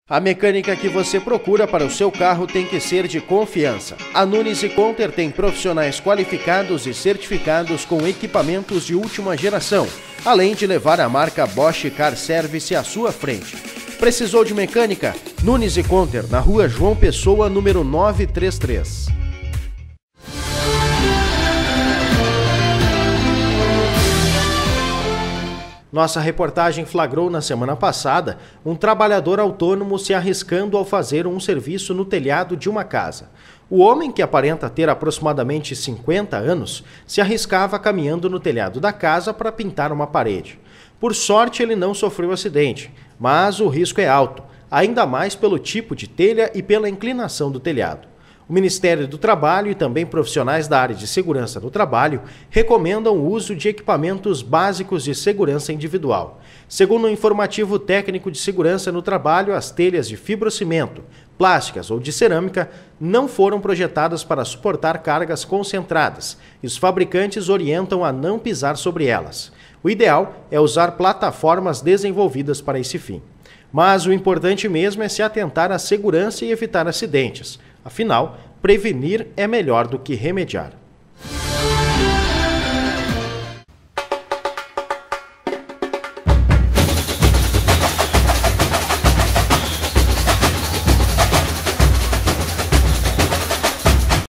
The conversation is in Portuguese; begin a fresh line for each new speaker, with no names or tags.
A mecânica que você procura para o seu carro tem que ser de confiança. A Nunes e Conter tem profissionais qualificados e certificados com equipamentos de última geração, além de levar a marca Bosch Car Service à sua frente. Precisou de mecânica? Nunes e Conter, na rua João Pessoa, número 933. Nossa reportagem flagrou na semana passada um trabalhador autônomo se arriscando ao fazer um serviço no telhado de uma casa. O homem, que aparenta ter aproximadamente 50 anos, se arriscava caminhando no telhado da casa para pintar uma parede. Por sorte, ele não sofreu acidente, mas o risco é alto, ainda mais pelo tipo de telha e pela inclinação do telhado. O Ministério do Trabalho e também profissionais da área de segurança do trabalho recomendam o uso de equipamentos básicos de segurança individual. Segundo o informativo técnico de segurança no trabalho, as telhas de fibrocimento, plásticas ou de cerâmica não foram projetadas para suportar cargas concentradas e os fabricantes orientam a não pisar sobre elas. O ideal é usar plataformas desenvolvidas para esse fim. Mas o importante mesmo é se atentar à segurança e evitar acidentes. Afinal, prevenir é melhor do que remediar.